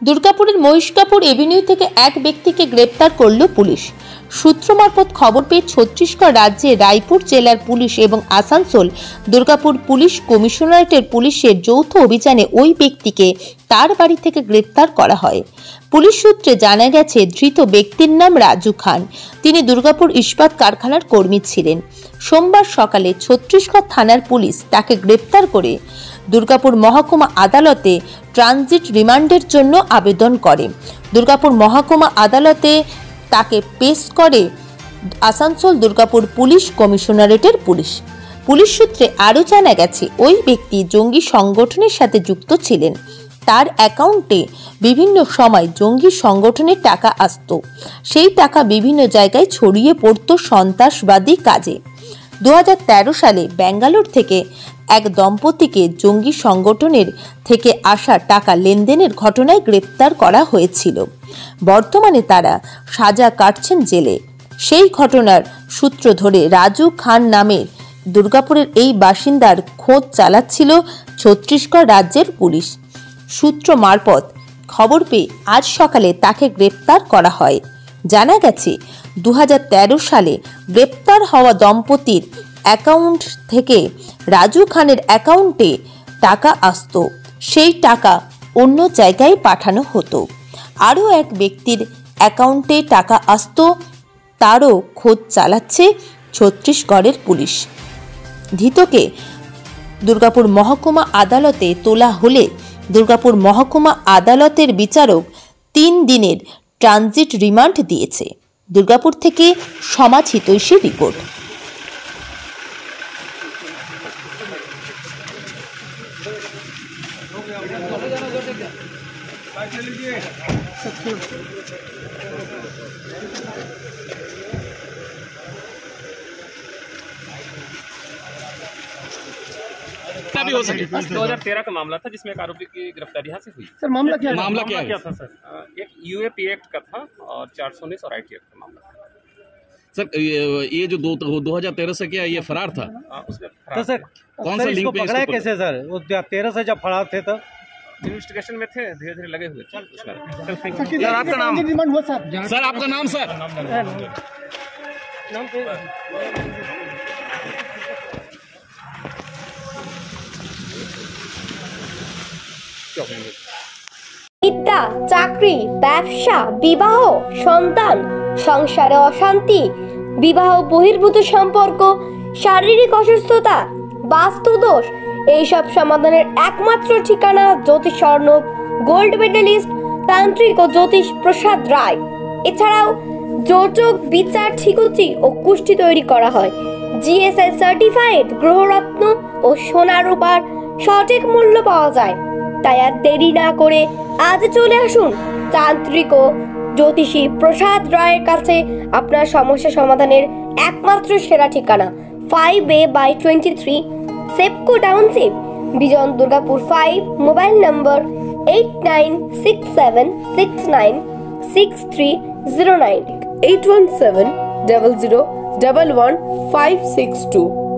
দুর্গাপুরের মহিষকাপুর এভিনিউ থেকে এক ব্যক্তিকে গ্রেপ্তার করল পুলিশ। সূত্র মারফত খবর পেয়ে ছত্তিশগড় রাজ্যের রায়পুর জেলার পুলিশ এবং আসানসোল দুর্গাপুর পুলিশ কমিশনারেটের পুলিশের যৌথ অভিযানে ওই ব্যক্তিকে তার বাড়ি থেকে গ্রেপ্তার করা হয়। পুলিশ সূত্রে জানা গেছে, ধৃত ব্যক্তির নাম রাজু খান। তিনি দুর্গাপুর ইস্পাত কারখানার কর্মী ছিলেন। সোমবার সকালে ছত্তিশগড় থানার পুলিশ তাকে গ্রেপ্তার করে দুর্গাপুর মহকুমা আদালতে ট্রানজিট রিমান্ডের জন্য আবেদন করে। দুর্গাপুর মহকুমা আদালতে তাকে পেশ করে আসানসোল দুর্গাপুর পুলিশ কমিশনারেটের পুলিশ। পুলিশ সূত্রে আরও জানা গেছে, ওই ব্যক্তি জঙ্গি সংগঠনের সাথে যুক্ত ছিলেন। তার অ্যাকাউন্টে বিভিন্ন সময় জঙ্গি সংগঠনের টাকা আসতো। সেই টাকা বিভিন্ন জায়গায় ছড়িয়ে পড়তো সন্ত্রাসবাদী কাজে। 2013 সালে ব্যাঙ্গালোর থেকে এক দম্পতিকে জঙ্গি সংগঠনের থেকে আসা টাকা লেনদেনের ঘটনায় গ্রেপ্তার করা হয়েছিল। বর্তমানে তারা সাজা কাটছেন জেলে। সেই ঘটনার সূত্র ধরে রাজু খান নামের দুর্গাপুরের এই বাসিন্দার খোঁজ চালাচ্ছিল ছত্তিশগড় রাজ্যের পুলিশ। সূত্র মারফত খবর পেয়ে আজ সকালে তাকে গ্রেপ্তার করা হয়। জানা গেছে, 2013 সালে গ্রেপ্তার হওয়া দম্পতির অ্যাকাউন্ট থেকে রাজু খানের অ্যাকাউন্টে টাকা আসতো। সেই টাকা অন্য জায়গায় পাঠানো হতো। আরও এক ব্যক্তির অ্যাকাউন্টে টাকা আসতো, তারও খোঁজ চালাচ্ছে ছত্তিশগড়ের পুলিশ। ধৃতকে দুর্গাপুর মহকুমা আদালতে তোলা হলে দুর্গাপুর মহকুমা আদালতের বিচারক 3 দিনের ট্রানজিট রিমান্ড দিয়েছে। দুর্গাপুর থেকে সমাজ হিতৈষী রিপোর্ট। भी हो सके। 2013 का मामला था जिसमें एक आरोपी की गिरफ्तारी यहाँ से हुई। सर मामला क्या था सर? एक यूएपी एक्ट का था और 419 और आईटी एक्ट का मामला था। सर ये जो 2013 से क्या ये फरार था? उसमें तो सर कौन सा लिंक पे पकड़ा कैसे सर? वो 13 से जब फरार थे तब इन्वेस्टिगेशन में थे, धीरे धीरे लगे हुए थे। सर आपका नाम? सर आपका नाम? सर বিদ্যা, চাকরি, ব্যবসা, বিবাহ, সন্তান, সংসারে অশান্তি, বিবাহ বহির্ভূত সম্পর্ক, শারীরিক অসুস্থতা, বাস্তুদোষ, এইসব সমাধানের একমাত্র ঠিকানা জ্যোতিষ স্বর্ণব গোল্ড মেডেলিস্ট তান্ত্রিক ও জ্যোতিষ প্রসাদ রায়। এছাড়াও যোজক, বিচার, ঠিকুচি ও কুষ্টি তৈরি করা হয়। জিএসআই সার্টিফাইড গ্রহরত্ন ও সোনা রূপার সঠিক মূল্য পাওয়া যায়। তাই আর দেরি না করে আজ চলে আসুন তান্ত্রিক ও জ্যোতিষী প্রসাদ রায়ের কাছে। আপনার সমস্যা সমাধানের একমাত্র সেরা ঠিকানা 5A/23 Sepco township, Bijan, Durgapur 5। Mobile number 8967696309 81700111562।